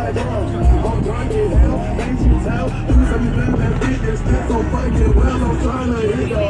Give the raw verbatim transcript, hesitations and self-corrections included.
like hell. I'm drunk in hell, ain't you tell? Do something that bitch that's so fucking well. I'm trying to hit the